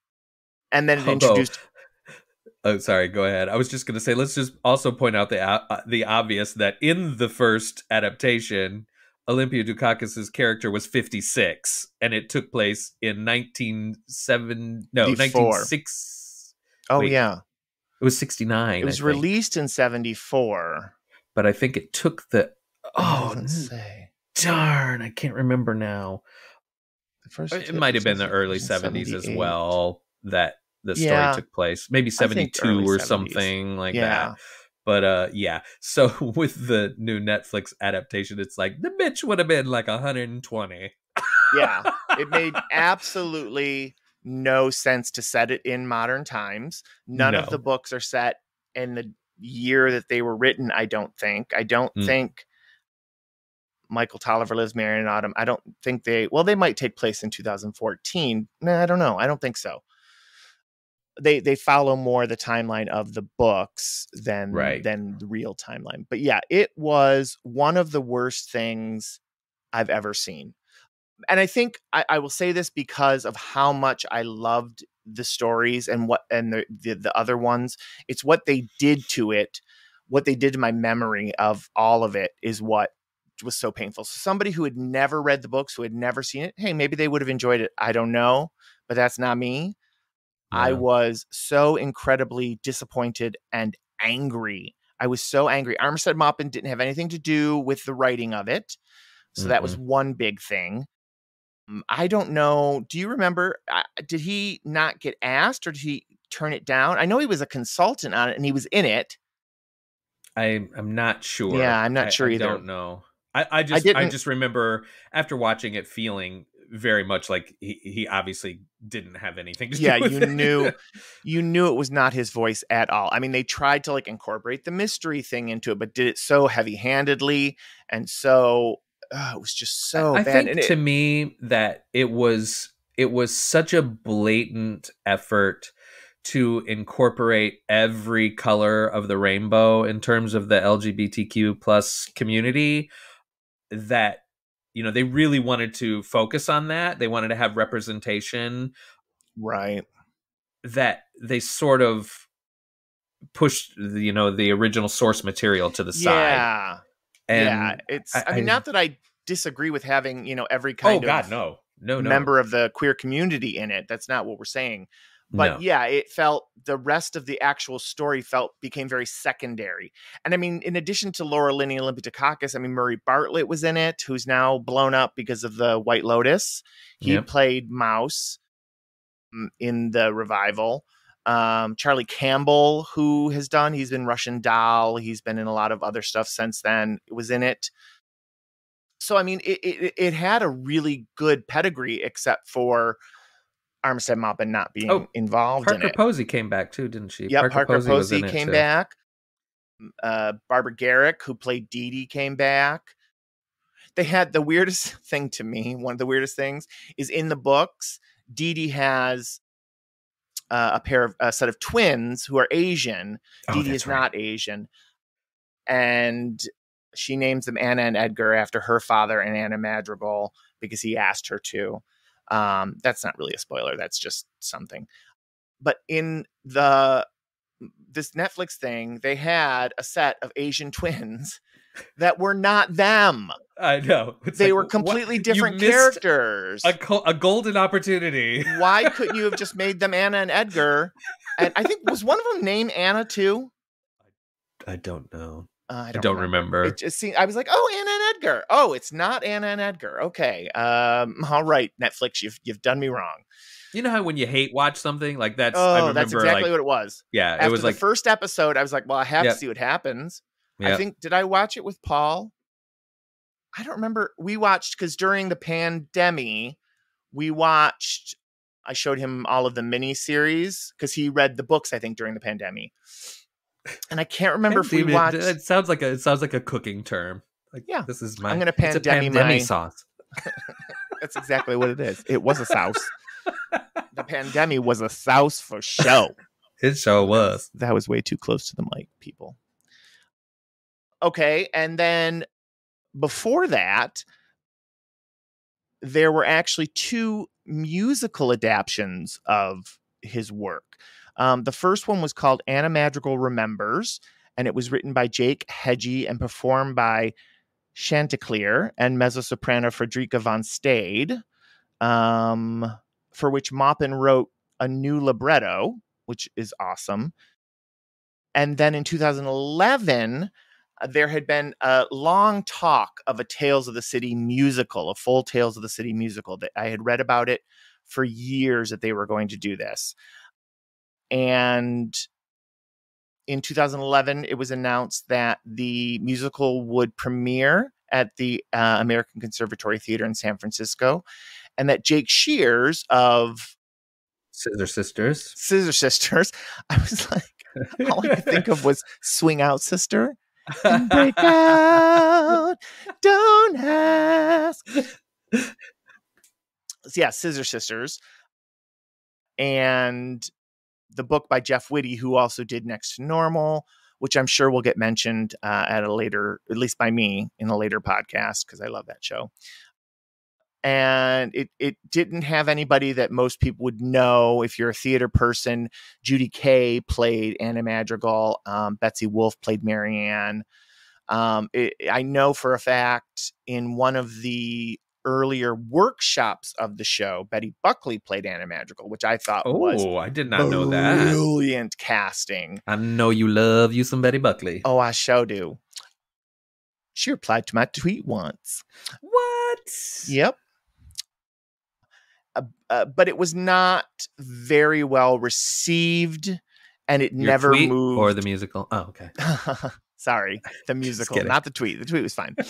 S1: And then it
S2: Although,
S1: introduced...
S2: Oh, sorry. Go ahead. I was just going to say, let's just also point out the uh, the obvious that in the first adaptation, Olympia Dukakis's character was fifty-six, and it took place in nineteen oh seven. No, nineteen oh six.
S1: Oh,
S2: wait,
S1: yeah.
S2: It was sixty-nine.
S1: It was released in seventy-four.
S2: But I think it took the... Oh,
S1: doesn't say.
S2: Darn. I can't remember now.
S1: The first
S2: it might have been the early seventies as well that the story
S1: yeah.
S2: took place. Maybe seventy-two or something like
S1: yeah.
S2: that. But uh, yeah. So with the new Netflix adaptation, it's like the bitch would have been like one hundred twenty.
S1: Yeah. It made absolutely no sense to set it in modern times. None
S2: No.
S1: of the books are set in the year that they were written, I don't think. I don't mm. think Michael Tolliver Lives, Marianne and Autumn. I don't think they... Well, they might take place in two thousand fourteen. Nah, I don't know. I don't think so. They they follow more the timeline of the books than
S2: right.
S1: than the real timeline. But yeah, it was one of the worst things I've ever seen. And I think I, I will say this because of how much I loved the stories and what and the, the the other ones. It's what they did to it, what they did to my memory of all of it is what was so painful. So somebody who had never read the books, who had never seen it, hey, maybe they would have enjoyed it. I don't know, but that's not me. Yeah. I was so incredibly disappointed and angry. I was so angry. Armistead Maupin didn't have anything to do with the writing of it. So mm-hmm. that was one big thing. I don't know. Do you remember? Uh, did he not get asked or did he turn it down? I know he was a consultant on it and he was in it.
S2: I, I'm not sure.
S1: Yeah, I'm not
S2: I,
S1: sure
S2: I
S1: either.
S2: I don't know. I, I just I, I just remember after watching it feeling very much like he, he obviously didn't have anything to
S1: yeah,
S2: do with
S1: you
S2: it.
S1: knew you knew it was not his voice at all. I mean, they tried to like incorporate the mystery thing into it, but did it so heavy-handedly and so uh, it was just so
S2: I
S1: bad.
S2: think
S1: and it,
S2: to me that it was it was such a blatant effort to incorporate every color of the rainbow in terms of the L G B T Q plus community that, you know, they really wanted to focus on that. They wanted to have representation.
S1: Right.
S2: That they sort of pushed, you know, the original source material to the
S1: yeah.
S2: side.
S1: Yeah.
S2: And
S1: yeah. It's, I, I mean, I, not that I disagree with having, you know, every
S2: oh,
S1: kind
S2: God,
S1: of
S2: no. No, no.
S1: member of the queer community in it. That's not what we're saying. But
S2: no.
S1: yeah, it felt the rest of the actual story felt became very secondary. And I mean, in addition to Laura Linney and Olympia Dukakis, I mean, Murray Bartlett was in it, who's now blown up because of the White Lotus. He
S2: yep.
S1: played Mouse in the revival. Um, Charlie Campbell, who has done, he's been Russian Doll. He's been in a lot of other stuff since then. It was in it. So, I mean, it, it, it had a really good pedigree, except for Armistead Maupin not being
S2: Oh,
S1: involved
S2: Parker
S1: in it.
S2: Posey came back too, didn't she?
S1: Yep, Parker, Parker Posey
S2: was
S1: came
S2: too.
S1: back. Uh, Barbara Garrick, who played Dee Dee, came back. They had the weirdest thing to me. One of the weirdest things is in the books, Dee Dee has uh, a pair of a set of twins who are Asian.
S2: Oh,
S1: Dee Dee is right. not Asian. And she names them Anna and Edgar after her father and Anna Madrigal because he asked her to. Um, that's not really a spoiler. That's just something. But in the this Netflix thing, they had a set of Asian twins that were not them.
S2: I know.
S1: It's they like, were completely what? different characters.
S2: A, co- a golden opportunity.
S1: Why couldn't you have just made them Anna and Edgar? And I think, was one of them named Anna too?
S2: I don't know.
S1: Uh, I don't,
S2: I don't remember. remember.
S1: It just seemed, I was like, oh, Anna and Edgar. Oh, it's not Anna and Edgar. Okay. Um, all right, Netflix, you've you've done me wrong.
S2: You know how when you hate watch something like that's
S1: oh,
S2: I remember,
S1: that's exactly
S2: like,
S1: what it was.
S2: Yeah,
S1: After
S2: it was
S1: the
S2: like
S1: first episode. I was like, well, I have
S2: yep.
S1: to see what happens.
S2: Yep.
S1: I think did I watch it with Paul? I don't remember. We watched because during the pandemic, we watched. I showed him all of the mini series because he read the books. I think during the pandemic, and I can't remember if we watched.
S2: It, it sounds like a it sounds like a cooking term. Like,
S1: yeah,
S2: this is my.
S1: I'm gonna pandemic
S2: my
S1: sauce. That's exactly what it is. It was a sauce. The pandemic was a sauce for show.
S2: It sure was.
S1: That was way too close to the mic, people. Okay, and then before that, there were actually two musical adaptions of his work. Um, the first one was called Anna Madrigal Remembers, and it was written by Jake Hedgie and performed by Chanticleer and mezzo-soprano Frederica von Stade, um, for which Maupin wrote a new libretto, which is awesome. And then in two thousand eleven, uh, there had been a long talk of a Tales of the City musical, a full Tales of the City musical. That I had read about it for years that they were going to do this. And in two thousand eleven, it was announced that the musical would premiere at the uh, American Conservatory Theater in San Francisco, and that Jake Shears of
S2: Scissor Sisters,
S1: Scissor Sisters, I was like, all I could think of was Swing Out Sister. And break out, don't ask. So yeah, Scissor Sisters. And the book by Jeff Whitty, who also did Next to Normal, which I'm sure will get mentioned uh, at a later, at least by me, in a later podcast, because I love that show. And it it didn't have anybody that most people would know. If you're a theater person, Judy Kay played Anna Madrigal. Um, Betsy Wolfe played Marianne. Um, it, I know for a fact in one of the earlier workshops of the show, Betty Buckley played Anna Madrigal, which I thought
S2: oh,
S1: was
S2: I did not know that.
S1: Brilliant casting.
S2: I know you love you some Betty Buckley.
S1: Oh, I sure do. She replied to my tweet once.
S2: What?
S1: Yep. Uh, uh, but it was not very well received, and it
S2: Your
S1: never
S2: tweet
S1: moved.
S2: Or the musical? Oh, okay.
S1: Sorry, the musical, not the tweet. The tweet was fine.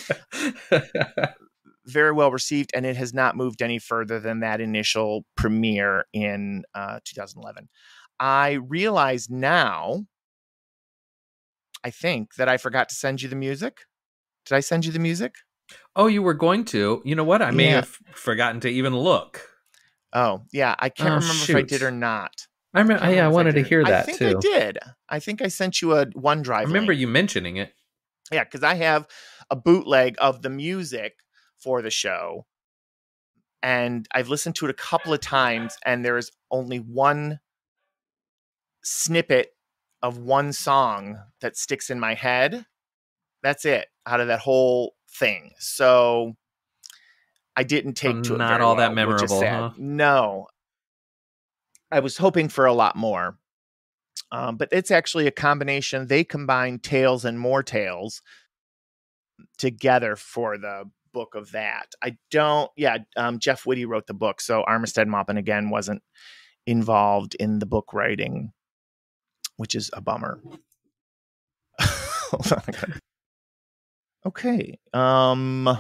S1: Very well received, and it has not moved any further than that initial premiere in uh, two thousand eleven. I realize now, I think, that I forgot to send you the music. Did I send you the music?
S2: Oh, you were going to. You know what? I may
S1: yeah.
S2: have forgotten to even look.
S1: Oh, yeah. I can't
S2: oh,
S1: remember
S2: shoot.
S1: if I did or not.
S2: I, remember, I, yeah, I wanted I to hear that,
S1: I think
S2: too.
S1: I did. I think I sent you a OneDrive
S2: I remember
S1: link.
S2: you mentioning it.
S1: Yeah, because I have a bootleg of the music for the show. And I've listened to it a couple of times, and there is only one snippet of one song that sticks in my head. That's it, out of that whole thing. So I didn't take
S2: so
S1: to it
S2: not
S1: very
S2: all
S1: well,
S2: that memorable, huh?
S1: No. I was hoping for a lot more. Um, but it's actually a combination. They combine Tales and More Tales together for the book of that. I don't, yeah, um, Jeff Whitty wrote the book. So Armistead Maupin, again, wasn't involved in the book writing, which is a bummer. Hold on. Okay. Um,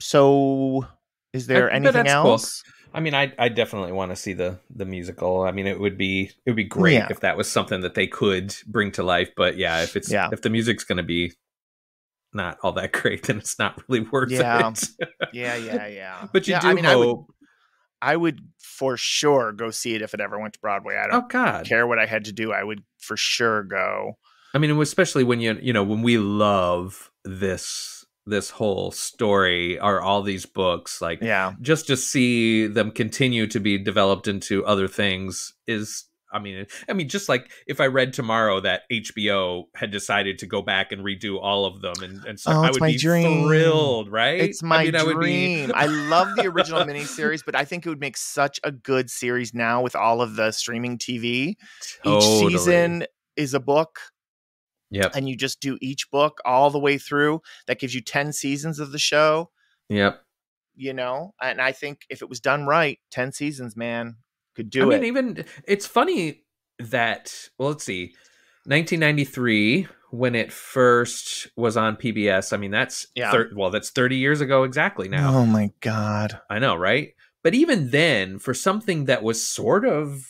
S1: So, is there
S2: I, but
S1: anything
S2: that's cool.
S1: else?
S2: I mean, I I definitely want to see the the musical. I mean, it would be it would be great
S1: Yeah.
S2: if that was something that they could bring to life. But yeah, if it's
S1: Yeah.
S2: if the music's going to be not all that great, then it's not really worth
S1: Yeah.
S2: it.
S1: Yeah, yeah, yeah.
S2: But you
S1: yeah,
S2: do
S1: I mean,
S2: hope.
S1: I would, I would for sure go see it if it ever went to Broadway. I
S2: Oh
S1: don't
S2: God.
S1: care what I had to do. I would for sure go.
S2: I mean, especially when you you know when we love this this whole story or all these books, like
S1: Yeah.
S2: just to see them continue to be developed into other things is. I mean, I mean, just like if I read tomorrow that H B O had decided to go back and redo all of them, and, and start,
S1: Oh,
S2: I
S1: it's
S2: would
S1: my
S2: be
S1: dream.
S2: thrilled, right?
S1: It's my
S2: I mean, I would
S1: dream.
S2: be...
S1: I love the original miniseries, but I think it would make such a good series now with all of the streaming T V.
S2: Totally.
S1: Each season is a book.
S2: Yep.
S1: And you just do each book all the way through. That gives you ten seasons of the show.
S2: Yep.
S1: You know, and I think if it was done right, ten seasons, man, could do
S2: I
S1: it.
S2: mean, even it's funny that, well, let's see, nineteen ninety-three, when it first was on P B S. I mean, that's
S1: Yeah.
S2: thir- well, that's thirty years ago exactly now.
S1: Oh my God.
S2: I know, right? But even then, for something that was sort of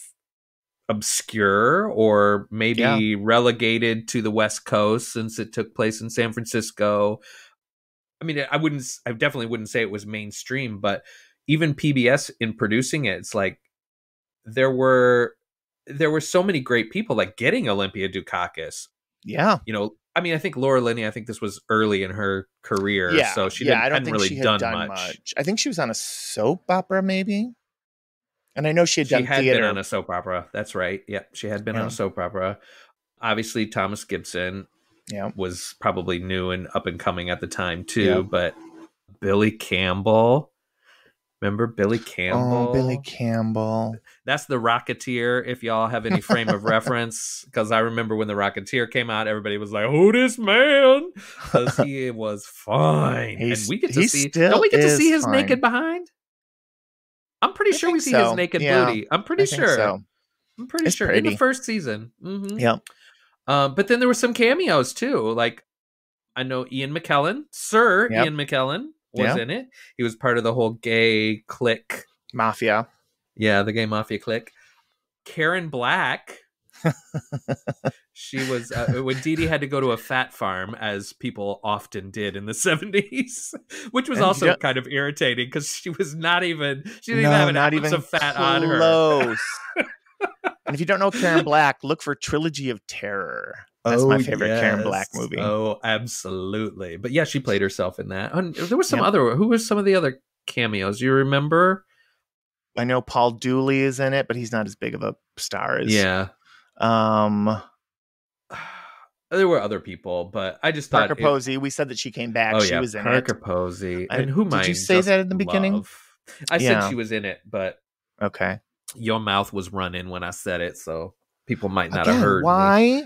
S2: obscure or maybe
S1: Yeah.
S2: relegated to the West Coast since it took place in San Francisco. I mean, I wouldn't, I definitely wouldn't say it was mainstream, but even P B S in producing it, it's like there were, there were so many great people, like getting Olympia Dukakis.
S1: Yeah.
S2: You know, I mean, I think Laura Linney, I think this was early in her career.
S1: Yeah.
S2: So she
S1: yeah,
S2: didn't,
S1: I don't
S2: hadn't
S1: think
S2: really
S1: she had
S2: done,
S1: done
S2: much.
S1: much. I think she was on a soap opera, maybe. And I know she had
S2: She
S1: done
S2: had
S1: theater.
S2: been on a soap opera. That's right. Yep. She had been
S1: Yeah.
S2: on a soap opera. Obviously, Thomas Gibson
S1: Yeah.
S2: was probably new and up and coming at the time too.
S1: Yep.
S2: But Billy Campbell, remember Billy Campbell?
S1: Oh, Billy Campbell.
S2: That's the Rocketeer. If y'all have any frame of reference, because I remember when the Rocketeer came out, everybody was like, "Who this man?" Because he was fine,
S1: He's-
S2: and we get to
S1: he
S2: see.
S1: still
S2: Don't we get to
S1: is
S2: see his
S1: fine.
S2: naked behind? I'm pretty
S1: I
S2: sure we
S1: think
S2: see
S1: so.
S2: his naked
S1: Yeah,
S2: booty. I'm pretty
S1: I think
S2: sure.
S1: so.
S2: I'm pretty
S1: It's
S2: sure in the
S1: pretty.
S2: first season. Mm-hmm.
S1: Yeah.
S2: Um, but then there were some cameos too. Like I know Ian McKellen, Sir
S1: Yep.
S2: Ian McKellen was
S1: Yeah.
S2: in it. He was part of the whole gay clique.
S1: Mafia.
S2: Yeah, the gay mafia clique. Karen Black. She was uh, when Dee Dee had to go to a fat farm, as people often did in the seventies, which was
S1: And you
S2: also
S1: don't-
S2: kind of irritating because she was not even she didn't
S1: No,
S2: even have an
S1: not
S2: ounce
S1: even
S2: of fat on her.
S1: close. And if you don't know Karen Black, look for Trilogy of Terror. That's my favorite Karen Black
S2: yes.
S1: movie.
S2: Oh, absolutely. But yeah, she played herself in that. And there was some
S1: Yep.
S2: other. Who was some of the other cameos? You remember?
S1: I know Paul Dooley is in it, but he's not as big of a star as
S2: Yeah.
S1: um
S2: There were other people, but I just thought
S1: Parker
S2: it-
S1: Posey. We said that she came back.
S2: Oh
S1: she
S2: yeah,
S1: was in
S2: Parker
S1: it.
S2: Posey.
S1: I-
S2: And who
S1: did you
S2: might
S1: say
S2: just
S1: that in the beginning?
S2: love. I
S1: Yeah.
S2: said she was in it, but
S1: Okay.
S2: your mouth was running when I said it, so people might not
S1: Again,
S2: have heard me.
S1: why?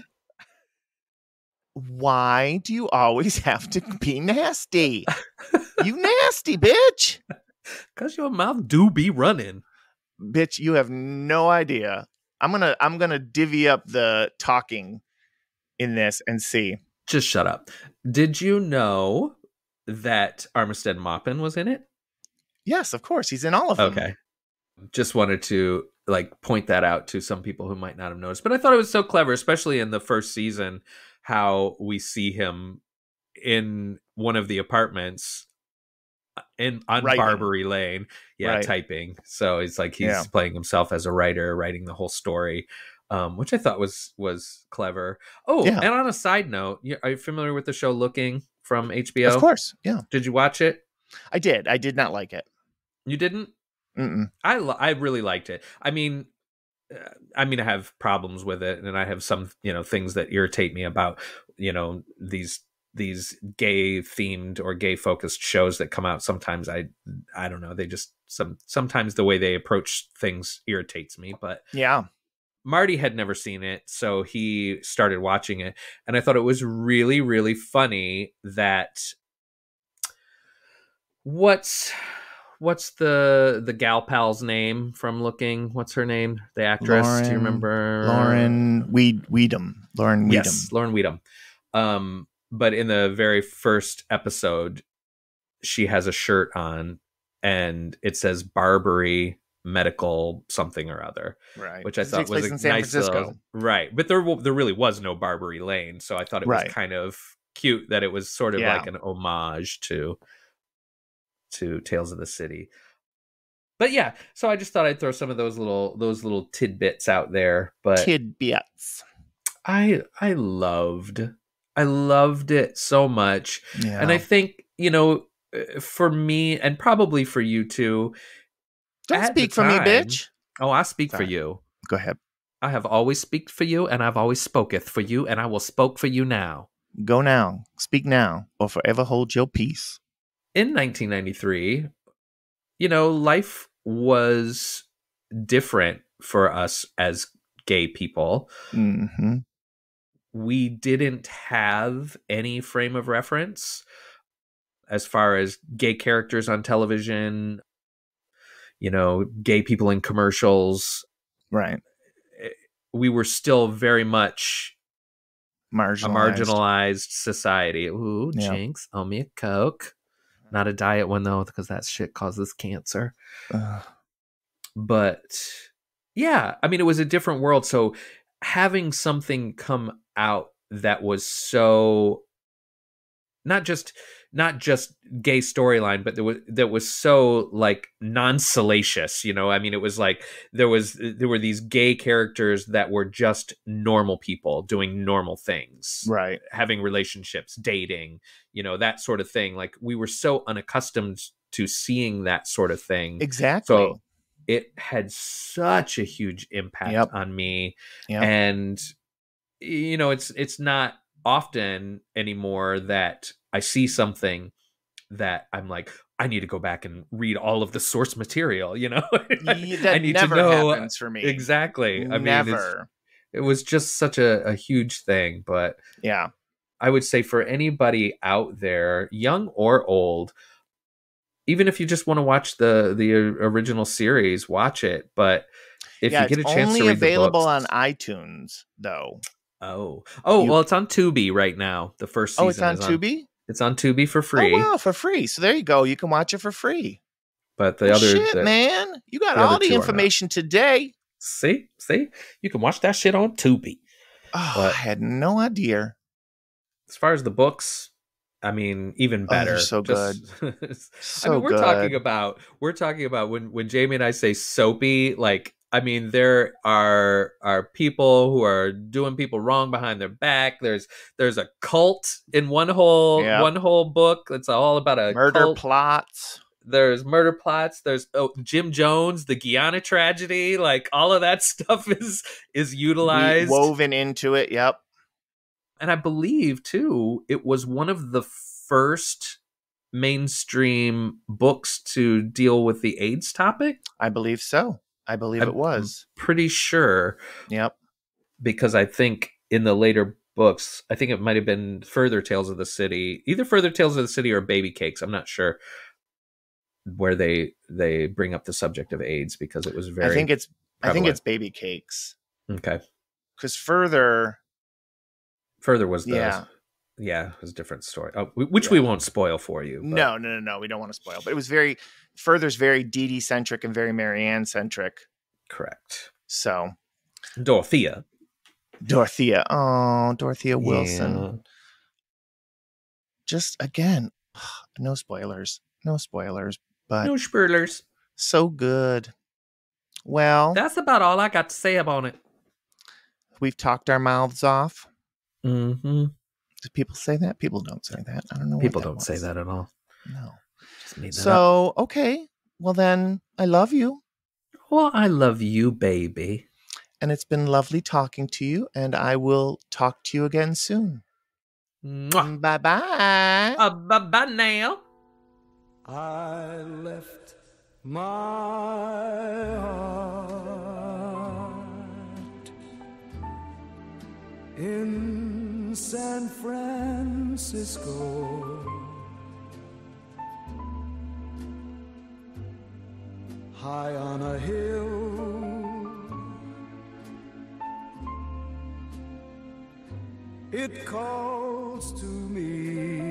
S1: Why do you always have to be nasty? You nasty bitch.
S2: Because your mouth do be running.
S1: Bitch, you have no idea. I'm gonna I'm gonna divvy up the talking in this and see.
S2: Just shut up. Did you know that Armistead Maupin was in it?
S1: Yes, of course. He's in all of them.
S2: Okay. Just wanted to like point that out to some people who might not have noticed. But I thought it was so clever, especially in the first season, how we see him in one of the apartments in on
S1: Writing.
S2: Barbary Lane. Yeah,
S1: Right.
S2: typing. So it's like he's
S1: Yeah.
S2: playing himself as a writer, writing the whole story. Um, which I thought was was clever. Oh,
S1: Yeah.
S2: and on a side note, you, are you familiar with the show Looking from H B O?
S1: Of course. Yeah.
S2: Did you watch it?
S1: I did. I did not like it.
S2: You didn't?
S1: Mm-mm.
S2: I li- I really liked it. I mean, uh, I mean, I have problems with it, and I have some, you know, things that irritate me about, you know, these these gay themed or gay focused shows that come out. Sometimes I I don't know. They just some sometimes the way they approach things irritates me. But
S1: Yeah.
S2: Marty had never seen it, so he started watching it, and I thought it was really really funny that what's. What's the the gal pal's name from Looking? What's her name? The actress? Do you
S1: Lauren-
S2: remember?
S1: Lauren Weed Weedham. Lauren Weedham.
S2: Yes, Lauren Weedham. Um, but in the very first episode, she has a shirt on and it says Barbary Medical something or other,
S1: right?
S2: Which I
S1: It
S2: thought
S1: takes
S2: was
S1: place
S2: a
S1: in San
S2: nice
S1: Francisco,
S2: little, right? But there there really was no Barbary Lane, so I thought it
S1: right.
S2: was kind of cute that it was sort of
S1: Yeah.
S2: like an homage to to Tales of the City. But yeah, so I just thought I'd throw some of those little those little tidbits out there. But
S1: tidbits.
S2: I I loved I loved it so much,
S1: Yeah.
S2: and I think, you know, for me and probably for you too.
S1: Don't
S2: at
S1: speak
S2: the
S1: for me,
S2: time-
S1: bitch.
S2: Oh, I speak
S1: Sorry.
S2: for you.
S1: Go ahead.
S2: I have always speaked for you, and I've always spoketh for you, and I will spoke for you now.
S1: Go now. Speak now, or forever hold your peace.
S2: In nineteen ninety-three, you know, life was different for us as gay people.
S1: Mm-hmm.
S2: We didn't have any frame of reference as far as gay characters on television, you know, gay people in commercials.
S1: Right.
S2: We were still very much
S1: Marginalized.
S2: a marginalized society. Ooh,
S1: Yep.
S2: Jinx, owe me a Coke. Not a diet one, though, because that shit causes cancer.
S1: Ugh.
S2: But yeah, I mean, it was a different world. So having something come out that was so not just not just gay storyline, but there was that was so like non-salacious, you know. I mean, it was like there was there were these gay characters that were just normal people doing normal things,
S1: Right.
S2: having relationships, dating, you know, that sort of thing. Like we were so unaccustomed to seeing that sort of thing.
S1: Exactly.
S2: So it had such a huge impact
S1: Yep.
S2: on me.
S1: Yep.
S2: And you know, it's it's not often anymore that I see something that I'm like, I need to go back and read all of the source material, you know.
S1: Yeah, that
S2: I need
S1: never
S2: to know
S1: happens for me.
S2: exactly. I mean, it's,
S1: Never.
S2: it was just such a, a huge thing. But
S1: Yeah.
S2: I would say for anybody out there, young or old, even if you just want to watch the the original series, watch it. But if
S1: yeah,
S2: you get a
S1: it's
S2: chance
S1: only
S2: to read
S1: available
S2: the
S1: on
S2: books,
S1: iTunes, though.
S2: oh, oh,
S1: You-
S2: well, it's on Tubi right now. The first season
S1: Oh, it's on
S2: is
S1: Tubi?
S2: It's on Tubi for free.
S1: Oh, wow, for free. So there you go. You can watch it for free.
S2: But the
S1: Well,
S2: other
S1: shit,
S2: the-
S1: man. You got
S2: the other
S1: all the
S2: two are not.
S1: information today.
S2: See, see, you can watch that shit on Tubi.
S1: Oh,
S2: But-
S1: I had no idea.
S2: As far as the books, I mean, even
S1: Oh, they're
S2: better.
S1: so
S2: Just-
S1: So
S2: I mean, we're
S1: good.
S2: talking about we're talking about when when Jamie and I say soapy, like I mean, there are are people who are doing people wrong behind their back. There's there's a cult in one whole
S1: Yep.
S2: one whole book. It's all about a
S1: Murder
S2: cult.
S1: plots.
S2: There's murder plots. There's oh, Jim Jones, the Guyana tragedy. Like all of that stuff is is
S1: We-
S2: utilized.
S1: woven into it. Yep.
S2: And I believe too, it was one of the first mainstream books to deal with the AIDS topic.
S1: I believe so. I believe
S2: I'm-
S1: it was.
S2: Pretty sure,
S1: Yep.
S2: because I think in the later books, I think it might have been Further Tales of the City, either Further Tales of the City or Baby Cakes. I'm not sure where they they bring up the subject of AIDS because it was very.
S1: I think it's I think
S2: prevalent.
S1: it's baby cakes.
S2: okay.
S1: Because further,
S2: Further was the
S1: yeah.
S2: yeah, it was a different story. Oh, which we
S1: Yeah.
S2: won't spoil for you. but-
S1: No, no, no, no. We don't want to spoil. But it was very further's very Dee Dee centric and very Marianne centric.
S2: correct.
S1: So
S2: Dorothea.
S1: Dorothea. Oh, Dorothea Wilson.
S2: Yeah.
S1: Just again, no spoilers. No spoilers. But
S2: No spoilers.
S1: so good. Well,
S2: That's about all I got to say about it.
S1: we've talked our mouths off.
S2: Mm-hmm.
S1: Do people say that? People don't say that. I don't know. what
S2: People
S1: that
S2: don't say
S1: was.
S2: that at all.
S1: No.
S2: Just made that up.
S1: So, okay. Well, then, I love you.
S2: Well, I love you, baby.
S1: And it's been lovely talking to you. And I will talk to you again soon.
S2: Mwah.
S1: Bye bye.
S2: Uh, bye-bye now.
S3: I left my heart in San Francisco, high on a hill. It calls to me.